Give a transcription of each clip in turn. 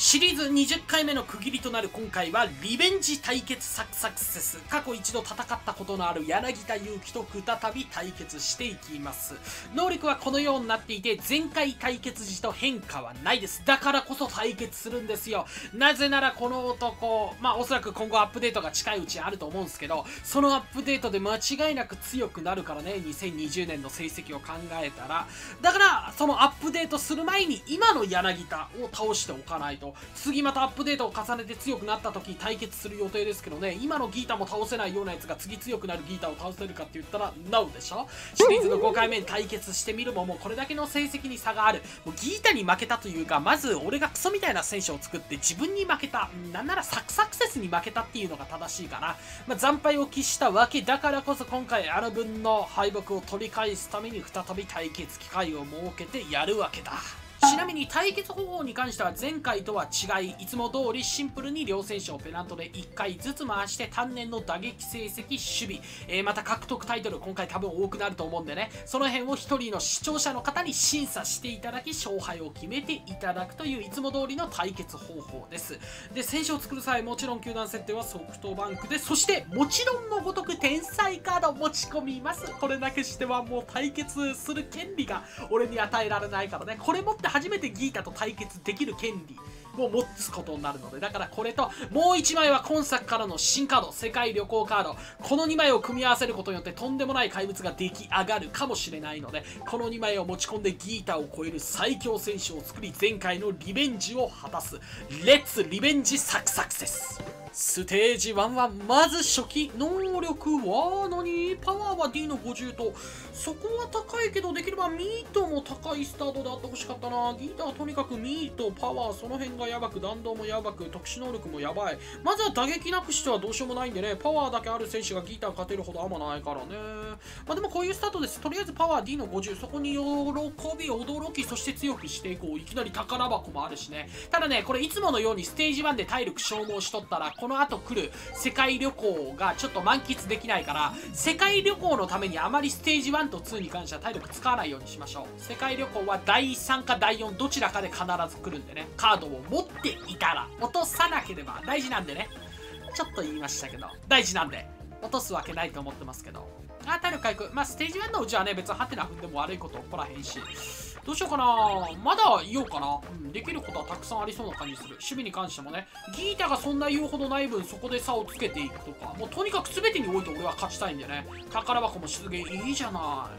シリーズ20回目の区切りとなる今回はリベンジ対決サクセス。過去一度戦ったことのある柳田悠岐と再び対決していきます。能力はこのようになっていて、前回対決時と変化はないです。だからこそ対決するんですよ。なぜならこの男、おそらく今後アップデートが近いうちにあると思うんですけど、そのアップデートで間違いなく強くなるからね、2020年の成績を考えたら。だからそのアップデートする前に今の柳田を倒しておかないと、次またアップデートを重ねて強くなった時対決する予定ですけどね、今のギータも倒せないようなやつが次強くなるギータを倒せるかって言ったら NO でしょ。シリーズの5回目に対決してみるも、もうこれだけの成績に差がある。もうギータに負けたというか、まず俺がクソみたいな選手を作って自分に負けた、なんならサクセスに負けたっていうのが正しいかな。惨敗を喫したわけだからこそ、今回あの分の敗北を取り返すために再び対決機会を設けてやるわけだ。ちなみに対決方法に関しては前回とは違い、いつも通りシンプルに両選手をペナントで1回ずつ回して単年の打撃成績、守備、また獲得タイトル、今回多分多くなると思うんでね、その辺を1人の視聴者の方に審査していただき、勝敗を決めていただくといういつも通りの対決方法です。で、選手を作る際、もちろん球団設定はソフトバンクで、そしてもちろんのごとく天才カードを持ち込みます。これだけしてはもう対決する権利が俺に与えられないからね、これ持って初めてギータと対決できる権利を持つことになるので、だからこれともう1枚は今作からの新カード、世界旅行カード、この2枚を組み合わせることによってとんでもない怪物が出来上がるかもしれないので、この2枚を持ち込んでギータを超える最強選手を作り、前回のリベンジを果たす。レッツリベンジサクセス。ステージ1はまず初期能力は何？パワーは D の50と、そこは高いけどできればミートも高いスタートであってほしかったな。ギータはとにかくミート、パワー、その辺がやばく、弾道もやばく、特殊能力もやばい。まずは打撃なくしてはどうしようもないんでね、パワーだけある選手がギータ勝てるほどあんまないからね。でもこういうスタートです。とりあえずパワー D の50、そこに喜び、驚き、そして強くしていこう。いきなり宝箱もあるしね。ただね、これいつものようにステージ1で体力消耗しとったら、この後来る世界旅行がちょっと満喫できないから、世界旅行のためにあまりステージ1と2に関しては体力使わないようにしましょう。世界旅行は第3か第4どちらかで必ず来るんでね、カードを持っていたら落とさなければ大事なんでね、ちょっと言いましたけど大事なんで落とすわけないと思ってますけど。体力回復、ステージ1のうちはね、別にハテナ踏んでも悪いこと起こらへんし、どうしようかな。まだ言おうかな。できることはたくさんありそうな感じする。守備に関してもね、ギータがそんな言うほどない分、そこで差をつけていくとか、もうとにかく全てにおいて俺は勝ちたいんでね。宝箱も出現いいじゃない。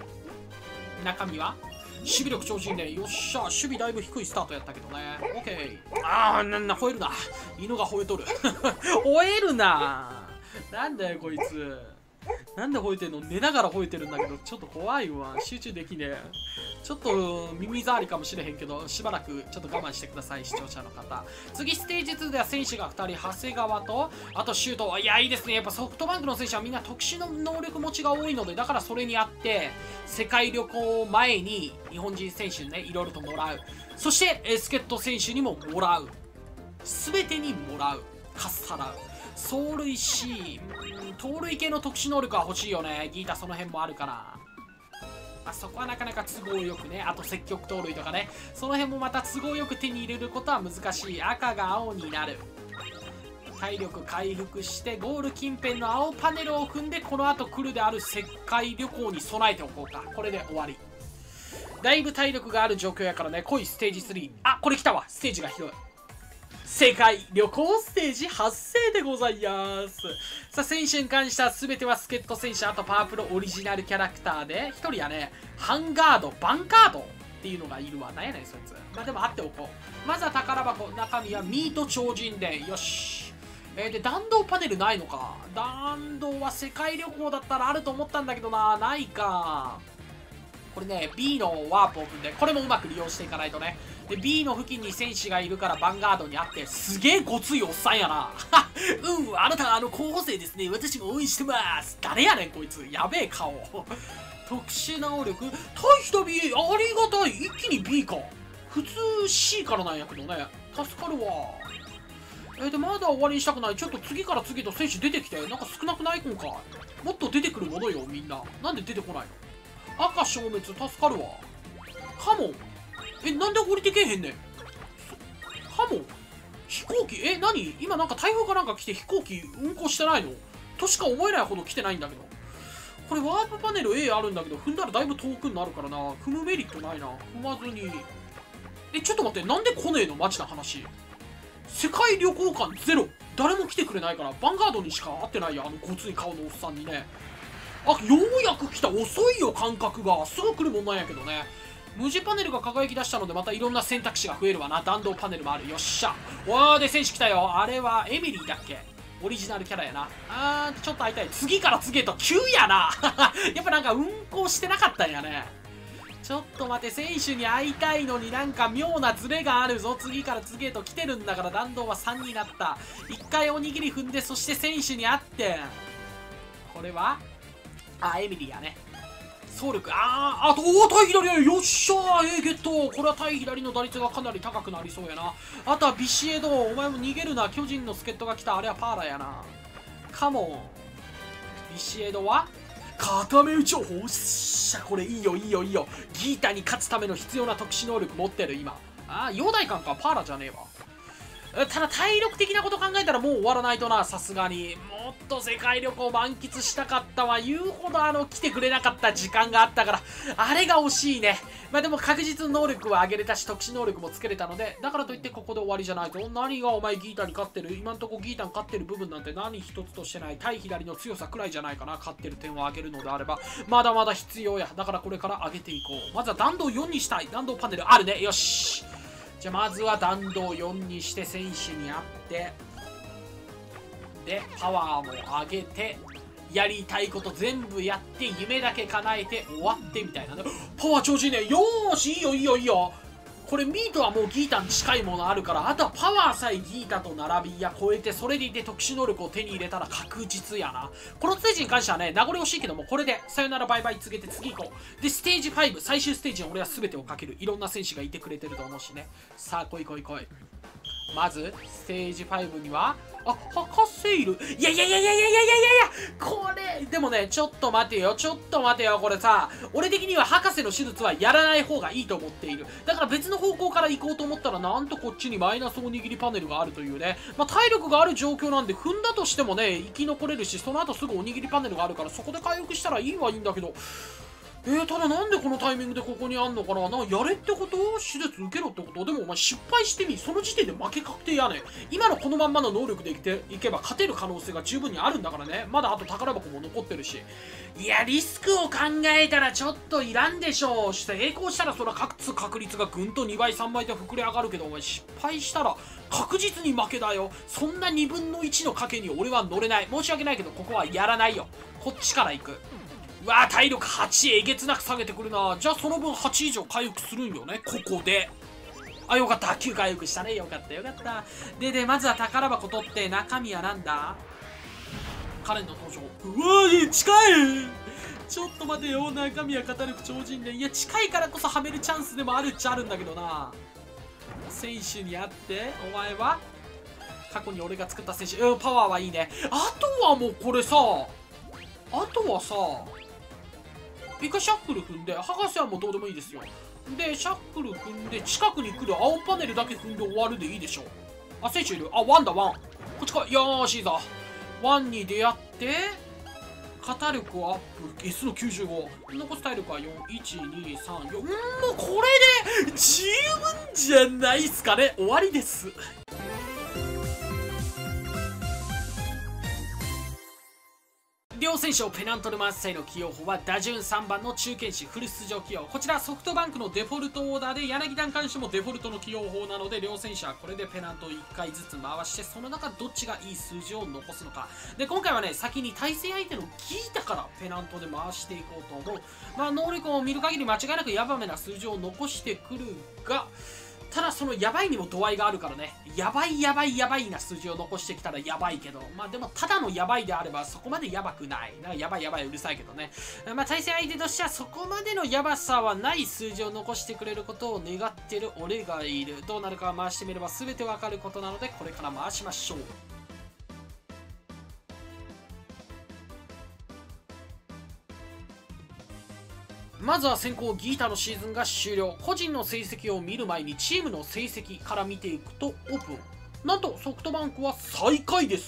中身は守備力超人で、よっしゃ、守備だいぶ低いスタートやったけどね。オッケー。吠えるな。犬が吠えとる。吠えるな。なんだよ、こいつ。なんで吠えてんの？寝ながら吠えてるんだけど、ちょっと怖いわ。集中できねえ。ちょっと耳障りかもしれへんけど、しばらくちょっと我慢してください、視聴者の方。次、ステージ2では選手が2人、長谷川と、あとシュート。いや、いいですね。やっぱソフトバンクの選手はみんな特殊の能力持ちが多いので、だからそれにあって、世界旅行前に日本人選手にね、いろいろともらう。そして、助っ人選手にももらう。すべてにもらう。かっさらう。走塁し、盗塁系の特殊能力は欲しいよね。ギータその辺もあるから。そこはなかなか都合よくね。あと積極盗塁とかね。その辺もまた都合よく手に入れることは難しい。赤が青になる。体力回復してゴール近辺の青パネルを組んで、この後来るである世界旅行に備えておこうか。これで終わり。だいぶ体力がある状況やからね。濃いステージ3。これ来たわ。ステージが広い。世界旅行ステージ発生でございます。さあ、選手に関しては全ては助っ人選手、あとパワープロオリジナルキャラクターで、1人はね、ハンガード、バンカードっていうのがいるわ。なんやねん、そいつ。でもあっておこう。まずは宝箱、中身はミート超人伝。よし。で、弾道パネルないのか。弾道は世界旅行だったらあると思ったんだけどな。ないか。これね、B のワープを踏んで、これもうまく利用していかないとね。で、B の付近に選手がいるからヴァンガードにあって、すげえごついおっさんやな。あなた候補生ですね。私も応援してます。誰やねん、こいつ。やべえ顔。特殊能力、大した B、ありがたい。一気に B か。普通 C からなんやけどね。助かるわ。で、まだ終わりにしたくない。ちょっと次から次と選手出てきて。なんか少なくない今回。もっと出てくるものよ、みんな。なんで出てこないの？赤消滅、助かるわ。カモン。なんで降りてけえへんねん。カモン。 飛行機、何今なんか台風かなんか来て飛行機運航してないのとしか思えないほど来てないんだけど。これワープパネル A あるんだけど、踏んだらだいぶ遠くになるからな。踏むメリットないな。踏まずに。ちょっと待って、なんで来ねえのマジな話。世界旅行館ゼロ。誰も来てくれないから、ヴァンガードにしか会ってないや、ごつい顔のおっさんにね。ようやく来た。遅いよ、感覚が。すぐ来るもんなんやけどね。無地パネルが輝き出したので、またいろんな選択肢が増えるわな。弾道パネルもある。よっしゃ。わーで、選手来たよ。あれはエミリーだっけ？オリジナルキャラやな。ちょっと会いたい。次から次へと急やな。やっぱなんか運行してなかったんやね。ちょっと待って、選手に会いたいのになんか妙なズレがあるぞ。次から次へと来てるんだから、弾道は3になった。1回おにぎり踏んで、そして選手に会って。これはエミリーやね。総力、対左や、よっしゃー、ゲット。これは対左の打率がかなり高くなりそうやな。あとはビシエド、お前も逃げるな。巨人の助っ人が来た。あれはパーラやな。カモン。ビシエドは固め打ちを、おっしゃ、これいいよいいよいいよ。ギータに勝つための必要な特殊能力持ってる、今。陽大館か、パーラじゃねえわ。ただ体力的なこと考えたらもう終わらないとな、さすがに。もっと世界旅行満喫したかったわ。言うほど来てくれなかった時間があったから、あれが惜しいね。でも確実能力は上げれたし、特殊能力もつけれたので、だからといってここで終わりじゃないぞ。何がお前ギータに勝ってる？今んとこギータに勝ってる部分なんて何一つとしてない。対左の強さくらいじゃないかな。勝ってる点を上げるのであれば。まだまだ必要や。だからこれから上げていこう。まずは弾道4にしたい。弾道パネルあるね。よし。じゃあまずは弾道4にして選手に会ってでパワーも上げてやりたいこと全部やって夢だけ叶えて終わってみたいなね。パワー調子いいね。よーし、いいよいいよいいよ。これミートはもうギータに近いものあるから、あとはパワーさえギータと並びや超えて、それでいて特殊能力を手に入れたら確実やな。このステージに関してはね、名残惜しいけども、これでさよならバイバイ告げて次行こう。で、ステージ5、最終ステージに俺は全てをかける。いろんな選手がいてくれてると思うしね。さあ、来い来い来い。まず、ステージ5には、博士いる。いや、これ、でもね、ちょっと待てよ、これさ、俺的には博士の手術はやらない方がいいと思っている。だから別の方向から行こうと思ったら、なんとこっちにマイナスおにぎりパネルがあるというね。体力がある状況なんで、踏んだとしてもね、生き残れるし、その後すぐおにぎりパネルがあるから、そこで回復したらいいはいいんだけど、ただなんでこのタイミングでここにあんのかな。やれってこと？手術受けろってこと？でもお前失敗してみ。その時点で負け確定やね。今のこのまんまの能力でいけば勝てる可能性が十分にあるんだからね。まだあと宝箱も残ってるし。いや、リスクを考えたらちょっといらんでしょう。成功したらそら勝つ確率がぐんと2倍3倍で膨れ上がるけど、お前失敗したら確実に負けだよ。そんな2分の1の賭けに俺は乗れない。申し訳ないけど、ここはやらないよ。こっちから行く。うわー、体力8えげつなく下げてくるな。じゃあその分8以上回復するんよね、ここで。よかった。9回復したね。よかったよかった。で、まずは宝箱取って、中身はなんだ？カレンの登場。うわー、近い。ちょっと待てよ。中身は語る超人伝。いや、近いからこそはめるチャンスでもあるっちゃあるんだけどな。選手に会って、お前は過去に俺が作った選手。パワーはいいね。あとはもうこれさ、一回シャッフル踏んで、博士はもうどうでもいいですよ。で、シャッフル踏んで、近くに来る青パネルだけ踏んで終わるでいいでしょ。選手いる。ワンだ、ワン。こっちか。よーし、いいぞ。ワンに出会って、肩力アップ、S の95。残す体力は4、1、2、3、4。もうこれで、十分じゃないっすかね。終わりです。両選手をペナントルマンス際の起用法は打順3番の中堅手フル出場起用。こちらソフトバンクのデフォルトオーダーで柳田に関してもデフォルトの起用法なので、両選手はこれでペナントを1回ずつ回して、その中どっちがいい数字を残すのか。で、今回はね、先に対戦相手のギータからペナントで回していこうと思う。能力を見る限り間違いなくヤバめな数字を残してくるが、ただそのヤバいにも度合いがあるからね。ヤバいな数字を残してきたらヤバいけど、でもただのヤバいであればそこまでヤバくない。ヤバいうるさいけどね。対戦相手としてはそこまでのヤバさはない数字を残してくれることを願ってる俺がいる。どうなるか回してみれば全てわかることなので、これから回しましょう。まずは先行ギータのシーズンが終了。個人の成績を見る前にチームの成績から見ていくと、オープン。 なんとソフトバンクは最下位です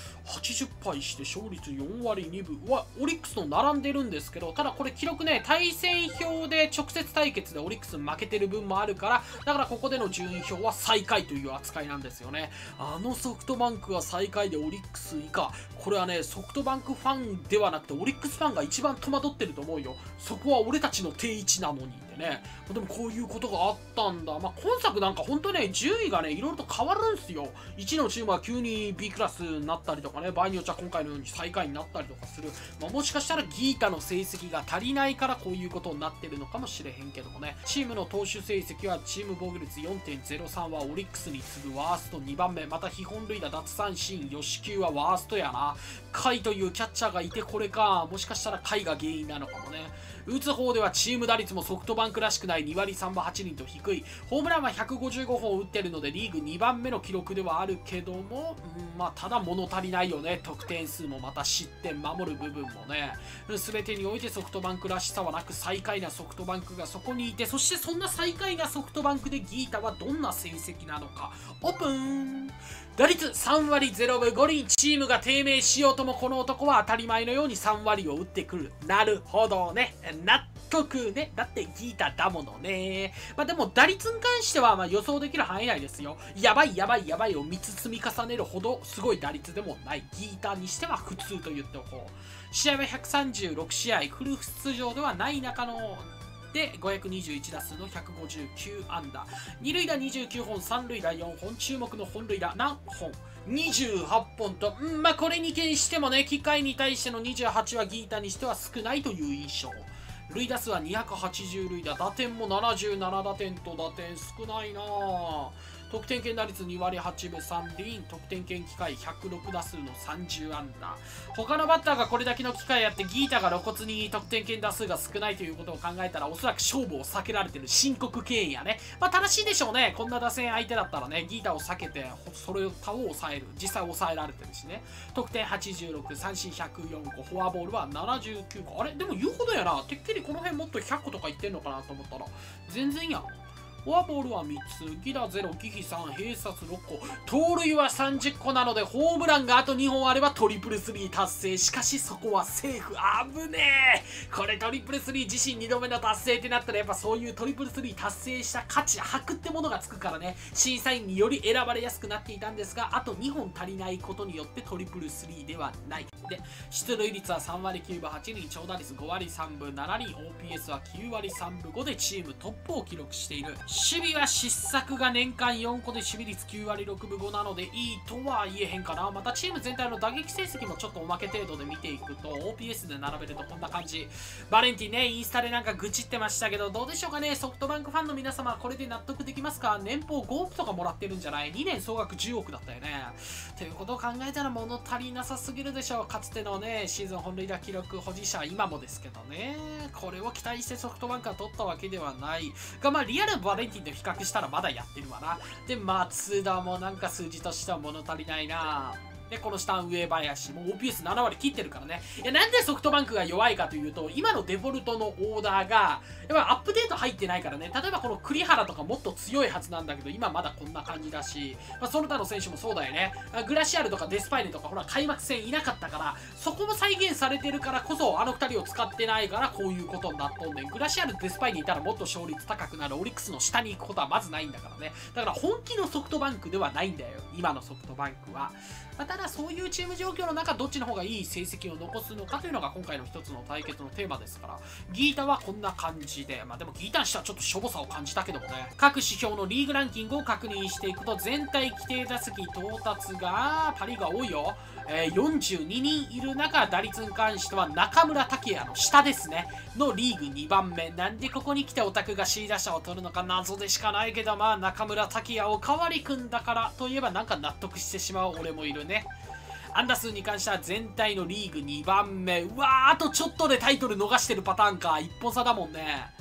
。80敗して勝率4割2分はオリックスと並んでるんですけど、ただこれ記録ね、対戦表で直接対決でオリックス負けてる分もあるから、だからここでの順位表は最下位という扱いなんですよね。ソフトバンクは最下位でオリックス以下。これはね、ソフトバンクファンではなくてオリックスファンが一番戸惑ってると思うよ。そこは俺たちの定位置なのにってね。でもこういうことがあったんだ。今作なんかほんとね、順位がね、いろいろと変わるんすよ。1のチームは急に B クラスになったりとかね、場合によっちゃ今回のように最下位になったりとかする。もしかしたらギータの成績が足りないからこういうことになってるのかもしれへんけどもね。チームの投手成績はチーム防御率 4.03 はオリックスに次ぐワースト2番目。また非本塁打奪三振、吉球はワーストやな。甲斐というキャッチャーがいてこれか。もしかしたら甲斐が原因なのかもね。打つ方ではチーム打率もソフトバンクらしくない2割3分8厘と低い。ホームランは155本打ってるのでリーグ2番目の記録ではあるけども、ただ物足りないよね。得点数もまた失点守る部分もね。全てにおいてソフトバンクらしさはなく最下位なソフトバンクがそこにいて、そしてそんな最下位なソフトバンクでギータはどんな成績なのか。オープン。打率3割0分5厘。チームが低迷しようともこの男は当たり前のように3割を打ってくる。なるほどね。納得ね。だってギータだものね。でも打率に関しては予想できる範囲内ですよ。やばいやばいやばいを3つ積み重ねるほどすごい打率でもない。ギータにしては普通と言っておこう。試合は136試合。フル出場ではない中ので521打数の159安打、二塁打29本、三塁打4本、注目の本塁打何本？28本と、これに関してもね、機械に対しての28はギータにしては少ないという印象。塁打数は280塁打、打点も77打点と打点少ないなぁ。得点圏打率2割8分3厘、得点圏機会106打数の30安打。他のバッターがこれだけの機会やってギータが露骨に得点圏打数が少ないということを考えたら、おそらく勝負を避けられてる申告敬遠やね。正しいでしょうね。こんな打線相手だったらね、ギータを避けてそれを抑える。実際抑えられてるしね。得点86、三振104個、フォアボールは79個。あれでも言うほどやな。てっきりこの辺もっと100個とか言ってんのかなと思ったら全然やん。フォアボールは3つ、犠打0、忌避3、併殺6個、盗塁は30個なので、ホームランがあと2本あればトリプルスリー達成。しかしそこはセーフ。危ねえ。これトリプルスリー自身2度目の達成ってなったら、やっぱそういうトリプルスリー達成した価値、箔ってものがつくからね、審査員により選ばれやすくなっていたんですが、あと2本足りないことによってトリプルスリーではない。で、出塁率は3割9分8厘、長打率5割3分7厘、OPS は9割3分5でチームトップを記録している。守備は失策が年間4個で守備率9割6分5なのでいいとは言えへんかな。またチーム全体の打撃成績もちょっとおまけ程度で見ていくと OPS で並べるとこんな感じ。バレンティンね、インスタでなんか愚痴ってましたけど、どうでしょうかね。ソフトバンクファンの皆様これで納得できますか？年俸5億とかもらってるんじゃない？ 2 年総額10億だったよね。ということを考えたら物足りなさすぎるでしょう。かつてのね、シーズン本塁打記録保持者、今もですけどね。これを期待してソフトバンクは取ったわけではないが、リアルバレンティンと比較したらまだやってるわな。で、松田もなんか数字としては物足りないな。で、この下上林も OPS7 割切ってるからね。いや、なんでソフトバンクが弱いかというと、今のデフォルトのオーダーが、やっぱアップデート入ってないからね。例えばこの栗原とかもっと強いはずなんだけど、今まだこんな感じだし、その他の選手もそうだよね。グラシアルとかデスパイネとか、ほら、開幕戦いなかったから、そこも再現されてるからこそ、あの2人を使ってないから、こういうことになっとんねん。グラシアル、デスパイネいたらもっと勝率高くなる。オリックスの下に行くことはまずないんだからね。だから本気のソフトバンクではないんだよ。今のソフトバンクは。ただそういうチーム状況の中、どっちの方がいい成績を残すのかというのが今回の一つの対決のテーマですから、ギータはこんな感じで、でもギータにしてはちょっとしょぼさを感じたけどもね。各指標のリーグランキングを確認していくと、全体規定打席到達がパリが多いよ。42人いる中、打率に関しては中村剛也の下ですねのリーグ2番目。なんでここに来てオタクが C 打者を取るのか謎でしかないけど、中村剛也おかわりくんだからといえばなんか納得してしまう俺もいるね。安打数に関しては全体のリーグ2番目。うわー、あとちょっとでタイトル逃してるパターンか。1本差だもんね。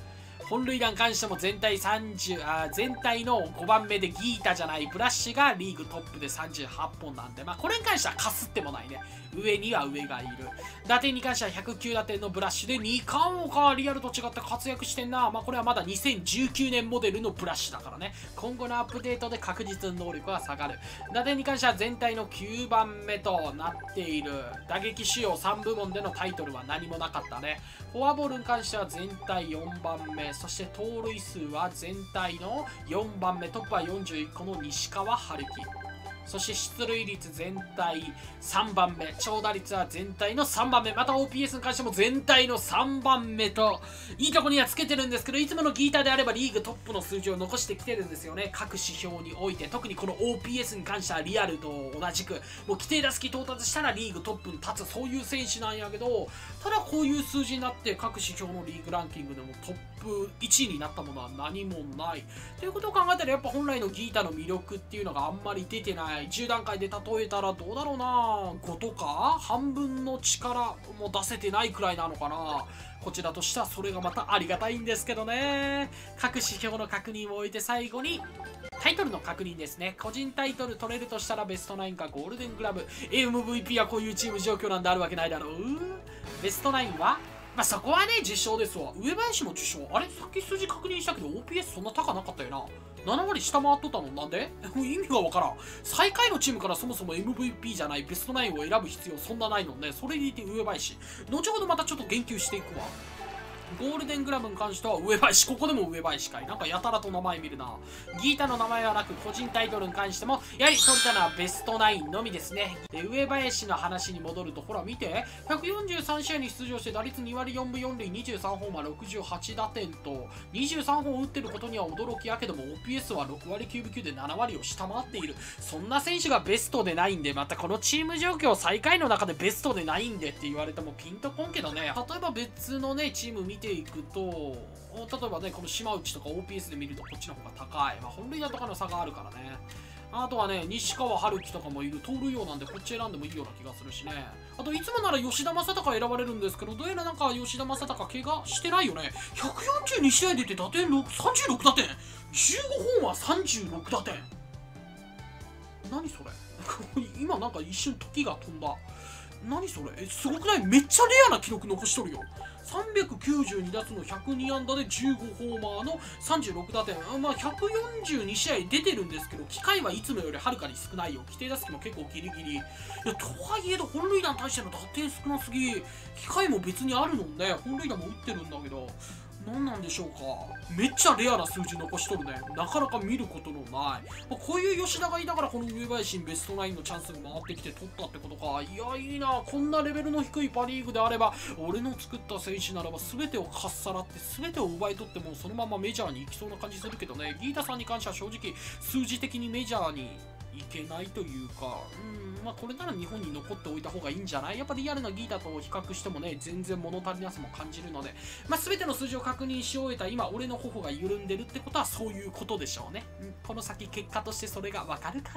本塁打に関しても全体の5番目でギータじゃないブラッシュがリーグトップで38本なんで、これに関してはかすってもないね。上には上がいる。打点に関しては109打点のブラッシュで2冠王か。リアルと違って活躍してんな。これはまだ2019年モデルのブラッシュだからね。今後のアップデートで確実に能力は下がる。打点に関しては全体の9番目となっている。打撃主要3部門でのタイトルは何もなかったね。フォアボールに関しては全体4番目。そして盗塁数は全体の4番目。トップは41個の西川春樹。そして出塁率全体3番目。長打率は全体の3番目。また OPS に関しても全体の3番目と、いいとこにはつけてるんですけど、いつものギータであればリーグトップの数字を残してきてるんですよね。各指標において。特にこの OPS に関してはリアルと同じく、もう規定打席到達したらリーグトップに立つ、そういう選手なんやけど、ただこういう数字になって各指標のリーグランキングでもトップ1位になったものは何もない。ということを考えたらやっぱ本来のギータの魅力っていうのがあんまり出てない。10段階で例えたらどうだろうな、5とか半分の力も出せてないくらいなのかな。こちらとしてはそれがまたありがたいんですけどね。各指標の確認を終えて最後にタイトルの確認ですね。個人タイトル取れるとしたらベストナインかゴールデングラブ、 MVP はこういうチーム状況なんであるわけないだろう。ベストナインはそこはね、受賞ですわ。上林も受賞。あれ、さっき数字確認したけど OPS そんな高なかったよな。7割下回っとったのなんで意味がわからん。最下位のチームからそもそも MVP じゃないベストナインを選ぶ必要そんなないのね。それにいて上林。後ほどまたちょっと言及していくわ。ゴールデングラブに関しては上林。ここでも上林かい。なんかやたらと名前見るな。ギータの名前はなく、個人タイトルに関してもやはり取れたのはベストナインのみですね。で、上林の話に戻ると、ほら見て、143試合に出場して打率2割4分4厘、23ホーマー68打点と23本打ってることには驚きやけども、 OPS は6割9分9で7割を下回っている。そんな選手がベストでないんで、またこのチーム状況最下位の中でベストでないんでって言われてもピンとこんけどね。例えば別のねチーム見ていくと、例えばねこの島内とか OPS で見るとこっちの方が高い。本塁打とかの差があるからね。あとはね西川春樹とかもいる。盗塁王なんでこっち選んでもいいような気がするしね。あといつもなら吉田正尚選ばれるんですけど、どうやらなんか吉田正尚怪我してないよね。142試合出て打点36打点、15ホーマー36打点。何それ今なんか一瞬時が飛んだ。何それ、すごくない？めっちゃレアな記録残しとるよ。392打数の102安打で15ホーマーの36打点。142試合出てるんですけど、機会はいつもよりはるかに少ないよ。規定打席も結構ギリギリ。いや、とはいえど本塁打に対しての打点少なすぎ。機会も別にあるのね。本塁打も打ってるんだけど、何なんでしょうか。めっちゃレアな数字残しとるね。なかなか見ることのない。こういう吉田がいたからこの上林にベストナインのチャンスが回ってきて取ったってことか。いや、いいな。こんなレベルの低いパ・リーグであれば、俺の作った選手ならば全てをかっさらって全てを奪い取ってもそのままメジャーに行きそうな感じするけどね。ギータさんに関しては正直数字的にメジャーにいけないというか、これなら日本に残っておいた方がいいんじゃない？やっぱリアルなギータと比較してもね、全然物足りなさも感じるので、全ての数字を確認し終えた今、俺の頬が緩んでるってことはそういうことでしょうね。この先結果としてそれがわかるから。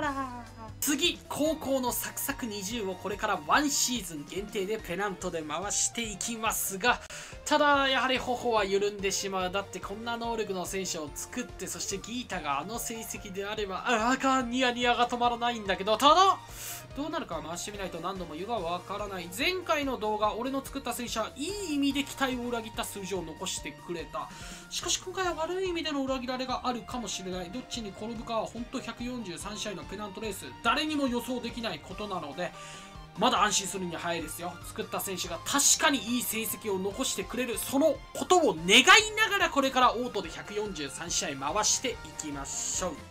次、高校のサクサク20をこれから1シーズン限定でペナントで回していきますが、ただやはり頬は緩んでしまう。だってこんな能力の選手を作って、そしてギータがあの成績であればニヤニヤが止まらないんだけど、ただどうなるか回してみないと何度も言うがわからない。前回の動画、俺の作った選手はいい意味で期待を裏切った数字を残してくれた。しかし今回は悪い意味での裏切られがあるかもしれない。どっちに転ぶかは本当143試合のペナントレース、誰にも予想できないことなので、まだ安心するには早いですよ。作った選手が確かにいい成績を残してくれる、そのことを願いながらこれからオートで143試合回していきましょう。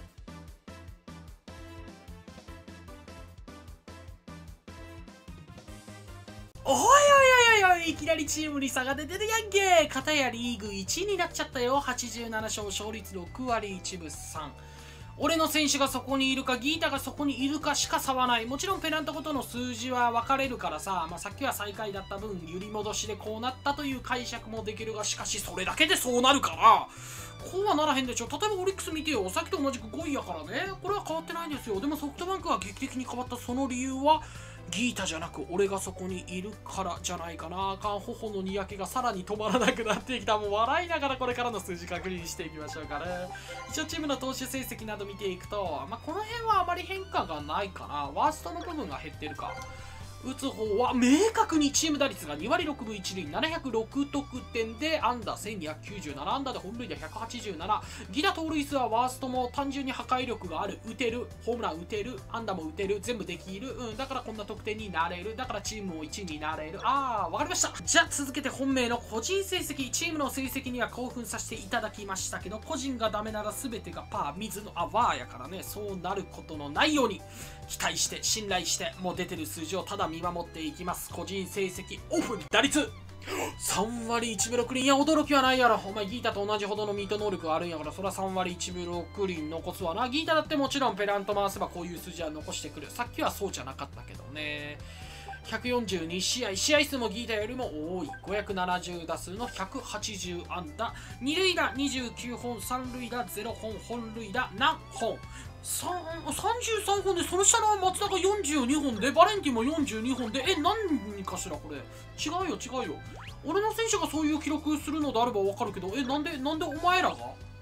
おいおいおいおい、いきなりチームに差が出てるやんけ。片やリーグ1位になっちゃったよ。87勝、勝率6割1分3。俺の選手がそこにいるか、ギータがそこにいるかしか差はない。もちろんペナントごとの数字は分かれるからさ、さっきは最下位だった分、揺り戻しでこうなったという解釈もできるが、しかしそれだけでそうなるから、 こうはならへんでしょ。例えばオリックス見てよ。さっきと同じく5位やからね。これは変わってないんですよ。でもソフトバンクが劇的に変わったその理由は、ギータじゃなく俺がそこにいるからじゃないかな。頬のにやけがさらに止まらなくなってきた。もう笑いながらこれからの数字確認していきましょうかね。一応チームの投手成績など見ていくと、この辺はあまり変化がないかな。ワーストの部分が減ってるか。打つ方は明確にチーム打率が2割6分1厘706得点で安打1297安打で本塁打187ギ打盗塁数はワーストも単純に破壊力がある打てるホームラン打てる安打も打てる全部できる、だからこんな得点になれるだからチームも1位になれるわかりました。じゃあ続けて本命の個人成績チームの成績には興奮させていただきましたけど個人がダメなら全てがパー水のワーやからねそうなることのないように期待して信頼してもう出てる数字をただ見守っていきます。個人成績オフ打率3割1分6厘いや驚きはないやろ。お前ギータと同じほどのミート能力があるんやからそりゃ3割1分6厘残すわな。ギータだってもちろんペナント回せばこういう数字は残してくる。さっきはそうじゃなかったけどね。142試合試合数もギータよりも多い570打数の180安打2塁打29本3塁打0本本塁打何本33本でその下の松田が42本でバレンティンも42本で何かしらこれ違うよ俺の選手がそういう記録するのであればわかるけどなんでお前らが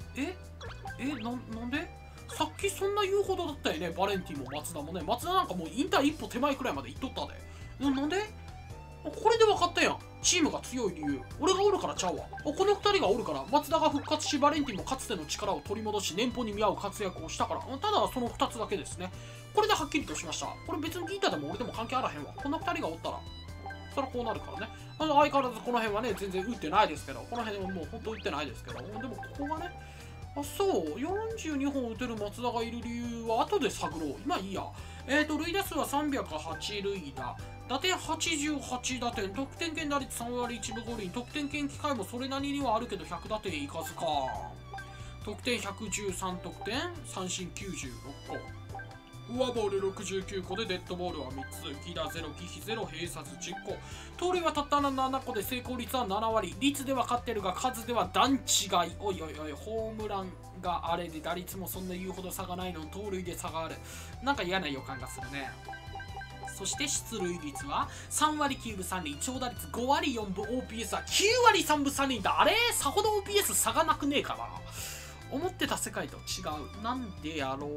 なんでさっきそんな言うほどだったよね。バレンティンも松田もね松田なんかもう引退一歩手前くらいまで行っとったでなんでこれで分かったやん。チームが強い理由俺がおるからちゃうわ。この2人がおるから松田が復活しバレンティンもかつての力を取り戻し年俸に見合う活躍をしたからただその2つだけですね。これではっきりとしました。これ別にギータでも俺でも関係あらへんわ。この2人がおったらそれはこうなるからね。相変わらずこの辺はね全然打ってないですけどこの辺はもう本当打ってないですけどでもここがねそう42本打てる松田がいる理由は後で探ろう。今いいや。塁打数は308塁打打点88打点得点圏打率3割1分5厘得点圏機会もそれなりにはあるけど100打点いかずか。得点113得点三振96個フォアボール69個でデッドボールは3つ犠打0忌避0併殺10個盗塁はたった7個で成功率は7割率では勝ってるが数では段違い。おいホームランがあれで打率もそんな言うほど差がないの盗塁で差があるなんか嫌な予感がするね。そして出塁率は3割9分3厘長打率5割4分 OPS は9割3分3厘だ。あれさほど OPS 差がなくねえかな。思ってた世界と違う。なんでやろ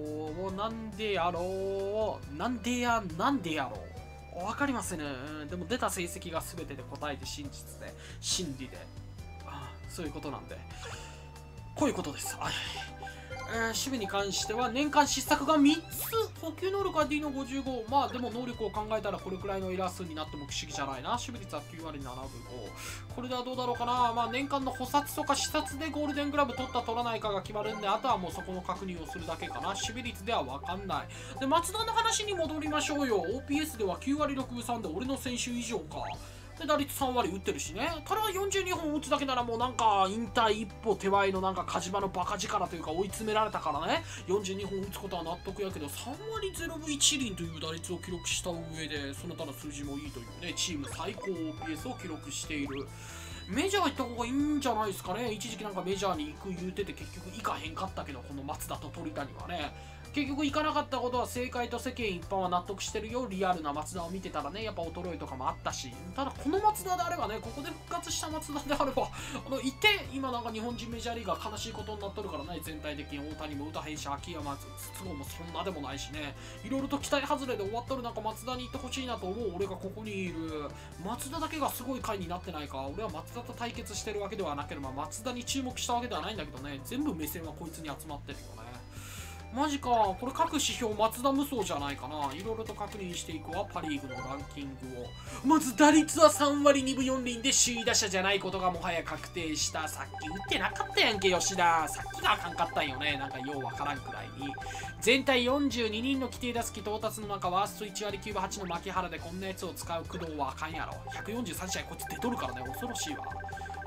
うわかりませんね。でも出た成績が全てで答えて真実で真理でそういうことなんでこういうことです。守備に関しては年間失策が3つ補給能力は D の55でも能力を考えたらこれくらいのエラー数になっても不思議じゃないな。守備率は9割7分5これではどうだろうかな。年間の補殺とか視察でゴールデングラブ取った取らないかが決まるんであとはもうそこの確認をするだけかな。守備率では分かんない。で松田の話に戻りましょうよ。 OPS では9割6分3で俺の選手以上か。で打率3割打ってるしね。ただ42本打つだけならもうなんか引退一歩手前のなんか鹿島のバカ力というか追い詰められたからね42本打つことは納得やけど3割0分1厘という打率を記録した上でその他の数字もいいというねチーム最高 OPS を記録している。メジャー行った方がいいんじゃないですかね。一時期なんかメジャーに行く言うてて結局行かへんかったけどこの松田と鳥谷はね結局行かなかったことは正解と世間一般は納得してるよ。リアルな松田を見てたらねやっぱ衰えとかもあったし。ただこの松田であればねここで復活した松田であればいて今なんか日本人メジャーリーガー悲しいことになっとるからね全体的に大谷も打たへんし秋山筒香もそんなでもないしねいろいろと期待外れで終わっとる中松田に行ってほしいなと思う俺がここにいる。松田だけがすごい回になってないか。俺は松田と対決してるわけではなければ松田に注目したわけではないんだけどね全部目線はこいつに集まってるよね。マジかこれ各指標松田無双じゃないかな。いろいろと確認していくわパリーグのランキングを。まず打率は3割2分4厘で首位打者じゃないことがもはや確定した。さっき打ってなかったやんけ吉田。さっきがあかんかったんよねなんかようわからんくらいに。全体42人の規定打席到達の中ワースト1割9分8の牧原でこんなやつを使う工藤はあかんやろ。143試合こいつ出とるからね恐ろしいわ。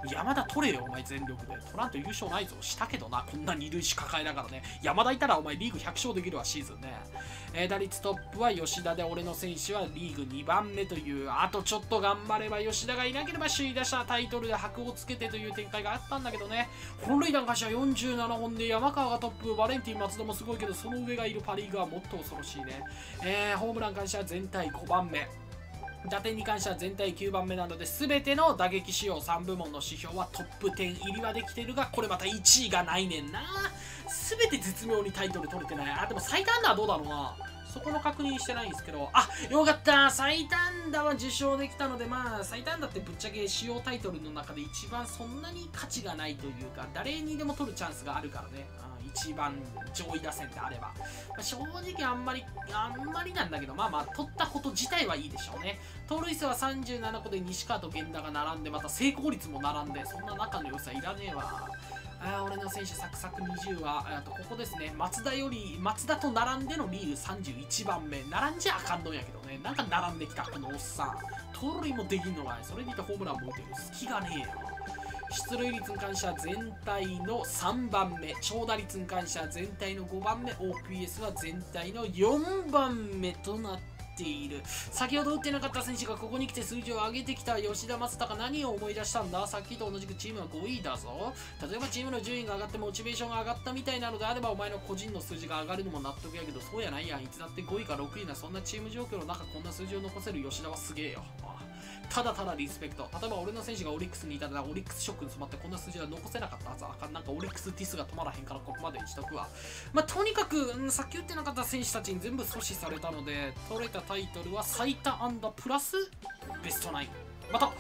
山田取れよ、お前全力で。取らんと優勝ないぞ。したけどな、こんな二塁手抱えながらね。山田いたらお前リーグ100勝できるわ、シーズンね。打率トップは吉田で、俺の選手はリーグ2番目という、あとちょっと頑張れば吉田がいなければ首位打者タイトルで箔をつけてという展開があったんだけどね。本塁打に関しては47本で山川がトップ、バレンティン、松田もすごいけど、その上がいるパ・リーグはもっと恐ろしいね。ホームランに関しては全体5番目。打点に関しては全体9番目なので、全ての打撃仕様3部門の指標はトップ10入りはできてるが、これまた1位がないねんな。全て絶妙にタイトル取れてない。あ、でも最多安打はどうだろうな。そこの確認してないんですけど、あ、よかった。最多安打は受賞できたので、まあ、最多安打ってぶっちゃけ主要タイトルの中で一番そんなに価値がないというか、誰にでも取るチャンスがあるからね。一番上位打線であれば、正直あんまりなんだけど、まあまあ取ったこと自体はいいでしょうね。盗塁数は37個で西川と源田が並んで、また成功率も並んで、そんな仲の良さいらねえわ。俺の選手サクサク20はここですね。松田と並んでのリーグ31番目。並んじゃあかんのやけどね。なんか並んできたこのおっさん。盗塁もできんのかい。それにいてホームランも打てる。隙がねえよ。出塁率に関しては全体の3番目、長打率に関しては全体の5番目、OPS は全体の4番目となっている。先ほど打ってなかった選手がここに来て数字を上げてきた。吉田正尚、何を思い出したんだ。さっきと同じくチームは5位だぞ。例えばチームの順位が上がってモチベーションが上がったみたいなのであれば、お前の個人の数字が上がるのも納得やけど、そうやないやん。いつだって5位か6位な、そんなチーム状況の中こんな数字を残せる吉田はすげえよ。ただただリスペクト。例えば俺の選手がオリックスにいたらオリックスショックに染まってこんな数字は残せなかったはず。なんかオリックスディスが止まらへんからここまでにしとくわ。まあ、とにかく、さっき言ってなかった選手たちに全部阻止されたので、取れたタイトルは最多安打プラスベストナイン。また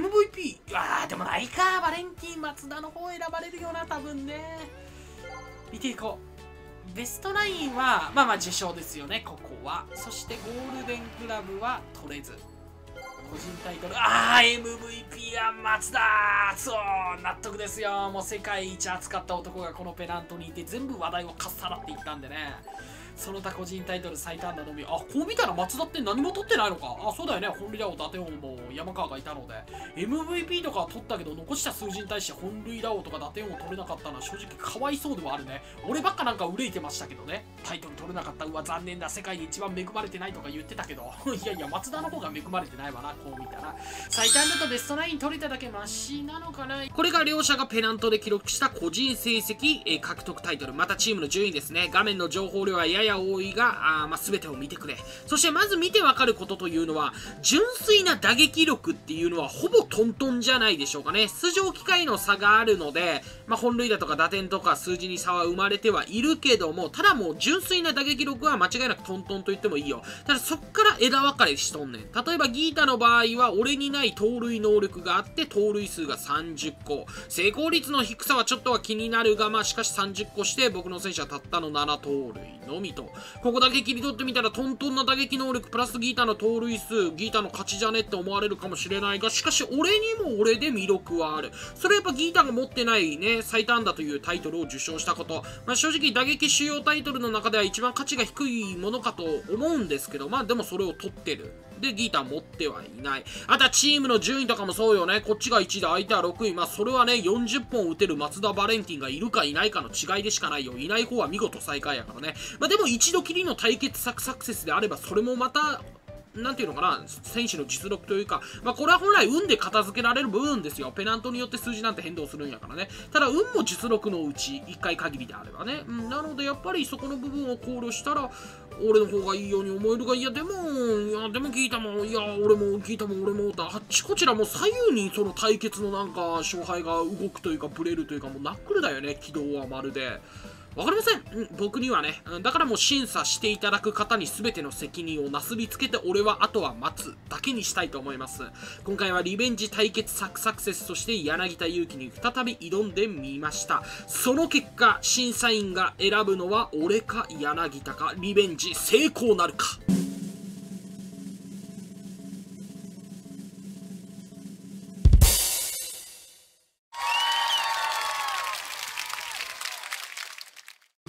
MVP、でもないか。バレンティン、松田の方選ばれるよな、多分ね。見ていこう。ベストナインはまあまあ受賞ですよね、ここは。そしてゴールデングラブは取れず。個人タイトル、MVP は松田。そう、納得ですよ。もう世界一熱かった男がこのペナントにいて全部話題をかっさらっていったんでね。その他個人タイトル最多安打のみ。こう見たら松田って何も取ってないのか。そうだよね。本塁打王、打点王も山川がいたので MVP とかは取ったけど、残した数字に対して本塁打王とか打点王取れなかったのは正直かわいそうではあるね。俺ばっかなんか憂いてましたけどね。タイトル取れなかった。うわ残念だ、世界で一番恵まれてないとか言ってたけどいやいや、松田の方が恵まれてないわな。こう見たら最多安打とベストナイン取れただけマシなのかな。これが両者がペナントで記録した個人成績、獲得タイトル、またチームの順位ですね。画面の情報量はやや多いが、全てを見てくれ。そしてまず見てわかることというのは、純粋な打撃力っていうのはほぼトントンじゃないでしょうかね。出場機会の差があるので、本塁打とか打点とか数字に差は生まれてはいるけども、ただもう純粋な打撃力は間違いなくトントンと言ってもいいよ。ただそっから枝分かれしとんねん。例えばギータの場合は俺にない盗塁能力があって盗塁数が30個。成功率の低さはちょっとは気になるが、しかし30個して僕の選手はたったの7盗塁のみと。ここだけ切り取ってみたらトントンな打撃能力プラスギータの盗塁数、ギータの勝ちじゃねって思われるかもしれないが、しかし俺にも俺で魅力はある。それはやっぱギータが持ってないね、最多安打というタイトルを受賞したこと。正直打撃主要タイトルの中では一番価値が低いものかと思うんですけど、でもそれを取ってる。で、ギータ持ってはいない。あとはチームの順位とかもそうよね。こっちが1位で相手は6位。それはね、40本打てる松田バレンティンがいるかいないかの違いでしかないよ。いない方は見事最下位やからね。でも一度きりの対決サクセスであれば、それもまた、なんていうのかな、選手の実力というか、これは本来運で片付けられる部分ですよ。ペナントによって数字なんて変動するんやからね。ただ運も実力のうち1回限りであればね。なのでやっぱりそこの部分を考慮したら、俺の方がいいように思えるが、でも聞いたもん、俺も聞いたもん、俺もあっちこちらもう左右にその対決のなんか勝敗が動くというか、ブレるというか、もうナックルだよね、軌道はまるで。わかりません、僕にはね。だからもう審査していただく方に全ての責任をなすりつけて、俺はあとは待つだけにしたいと思います。今回はリベンジ対決サクセスとして柳田悠岐に再び挑んでみました。その結果、審査員が選ぶのは俺か柳田か、リベンジ成功なるか。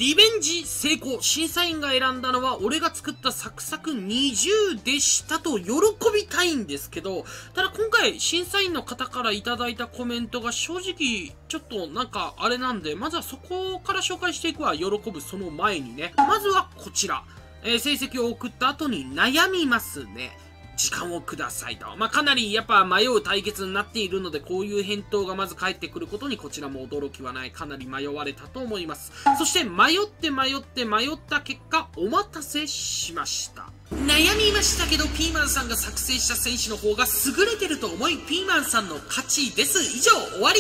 リベンジ成功。審査員が選んだのは俺が作ったサクサク20でしたと喜びたいんですけど、ただ今回審査員の方からいただいたコメントが正直ちょっとなんかあれなんで、まずはそこから紹介していくわ。喜ぶその前にね。まずはこちら。成績を送った後に悩みますね。時間をくださいと。かなりやっぱ迷う対決になっているので、こういう返答がまず返ってくることにこちらも驚きはない。かなり迷われたと思います。そして迷った結果、お待たせしました。悩みましたけど、ピーマンさんが作成した選手の方が優れてると思い、ピーマンさんの勝ちです。以上、終わり。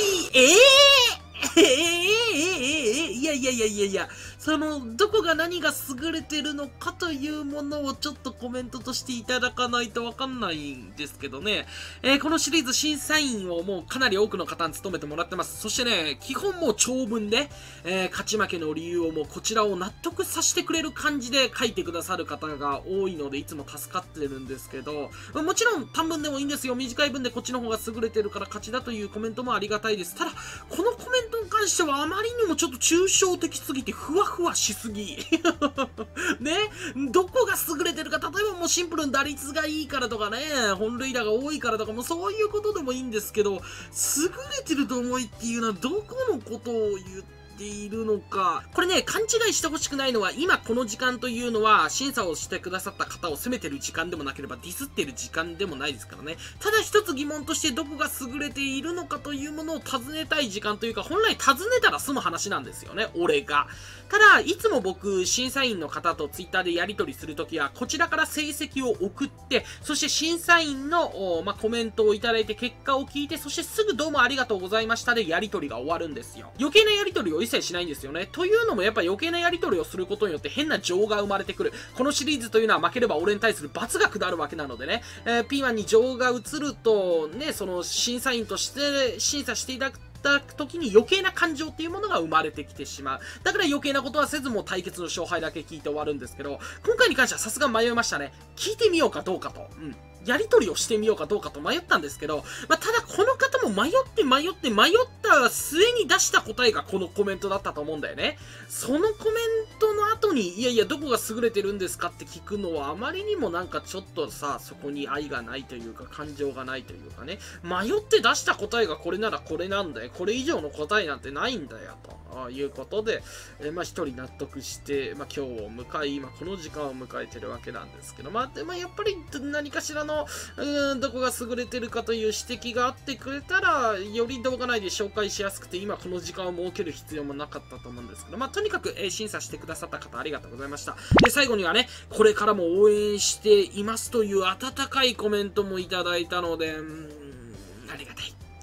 いや、どこが何が優れてるのかというものをちょっとコメントとしていただかないとわかんないんですけどね。このシリーズ審査員をもうかなり多くの方に務めてもらってます。そしてね、基本もう長文で、勝ち負けの理由をもうこちらを納得させてくれる感じで書いてくださる方が多いので、いつも助かってるんですけど、もちろん短文でもいいんですよ。短い文でこっちの方が優れてるから勝ちだというコメントもありがたいです。ただ、このコメントに関してはあまりにもちょっと抽象的すぎてふわふわしすぎね、どこが優れてるか、例えばもうシンプルに打率がいいからとかね、本塁打が多いからとかもそういうことでもいいんですけど、優れてると思いっていうのはどこのことを言っているのか。これね、勘違いしてほしくないのは、今この時間というのは審査をしてくださった方を責めてる時間でもなければディスってる時間でもないですからね。ただ一つ疑問として、どこが優れているのかというものを尋ねたい時間というか、本来尋ねたら済む話なんですよね、俺が。ただ、いつも僕、審査員の方とツイッターでやり取りするときは、こちらから成績を送って、そして審査員のコメントをいただいて、結果を聞いて、そしてすぐどうもありがとうございましたでやり取りが終わるんですよ。余計なやり取りを一切しないんですよね。というのもやっぱ余計なやり取りをすることによって変な情が生まれてくる。このシリーズというのは負ければ俺に対する罰が下るわけなのでね、ピーマンに情が移ると、ね、その審査員として審査していただく時に余計な感情っていうものが生まれてきてしまう。だから余計なことはせずもう対決の勝敗だけ聞いて終わるんですけど、今回に関してはさすが迷いましたね。聞いてみようかどうかと。やり取りをしてみようかどうかと迷ったんですけど、ただこの方も迷った末に出した答えがこのコメントだったと思うんだよね。そのコメントの後に、いや、どこが優れてるんですかって聞くのはあまりにもなんかちょっとさ、そこに愛がないというか、感情がないというかね、迷って出した答えがこれならこれなんだよ。これ以上の答えなんてないんだよ、ということで、一人納得して、今日を迎え、今この時間を迎えてるわけなんですけど、やっぱり何かしらのどこが優れてるかという指摘があってくれたら、より動画内で紹介しやすくて、今この時間を設ける必要もなかったと思うんですけど、とにかく、審査してくださった方ありがとうございました。で、最後にはね、これからも応援していますという温かいコメントもいただいたので、ありがた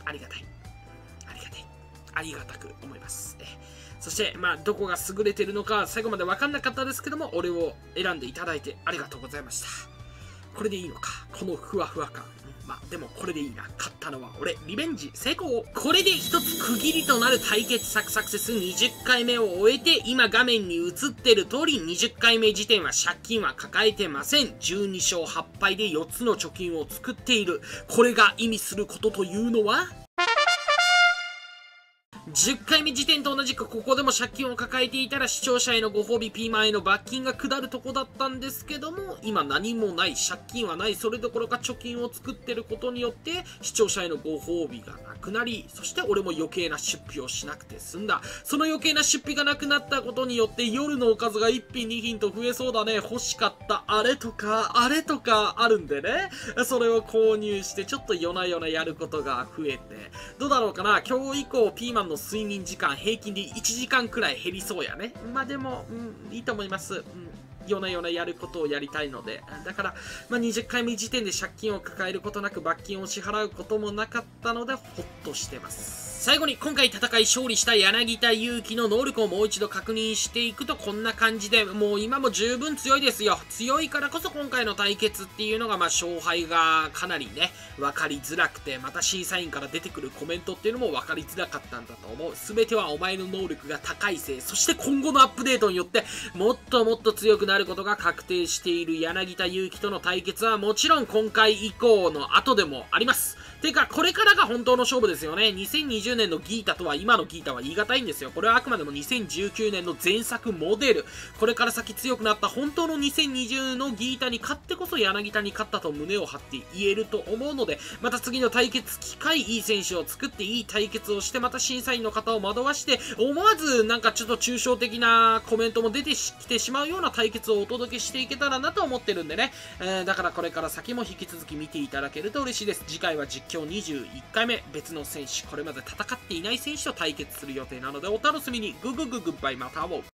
く思います。そして、どこが優れてるのか最後まで分かんなかったですけども、俺を選んでいただいてありがとうございました。これでいいのか、このふわふわ感。でもこれでいいな。勝ったのは俺。リベンジ成功。これで一つ区切りとなる対決サクサクセス20回目を終えて、今画面に映ってる通り20回目時点は借金は抱えてません。12勝8敗で4つの貯金を作っている。これが意味することというのは、10回目時点と同じくここでも借金を抱えていたら視聴者へのご褒美ピーマンへの罰金が下るとこだったんですけども、今何もない、借金はない、それどころか貯金を作ってることによって視聴者へのご褒美がなくなり、そして俺も余計な出費をしなくて済んだ。その余計な出費がなくなったことによって夜のおかずが1品2品と増えそうだね。欲しかったあれとかあるんでね、それを購入してちょっと夜な夜なやることが増えて、どうだろうかな。今日以降ピーマンの睡眠時間平均で1時間くらい減りそうやね。でも、いいと思います。夜な夜なやることをやりたいので。だから、20回目時点で借金を抱えることなく罰金を支払うこともなかったので、ほっとしてます。最後に今回戦い勝利した柳田悠岐の能力をもう一度確認していくとこんな感じで、もう今も十分強いですよ。強いからこそ今回の対決っていうのが勝敗がかなりね、分かりづらくて、また審査員から出てくるコメントっていうのも分かりづらかったんだと思う。全てはお前の能力が高いせい、そして今後のアップデートによってもっともっと強くななることが確定している柳田悠岐との対決はもちろん今回以降の後でもあります。てか、これからが本当の勝負ですよね。2020年のギータとは今のギータは言い難いんですよ。これはあくまでも2019年の前作モデル。これから先強くなった本当の2020のギータに勝ってこそ柳田に勝ったと胸を張って言えると思うので、また次の対決機会、いい選手を作っていい対決をして、また審査員の方を惑わして、思わずなんかちょっと抽象的なコメントも出てきてしまうような対決をお届けしていけたらなと思ってるんでね。だからこれから先も引き続き見ていただけると嬉しいです。次回は実況21回目、別の選手、これまで戦っていない選手と対決する予定なのでお楽しみに。グッバイ、また会おう。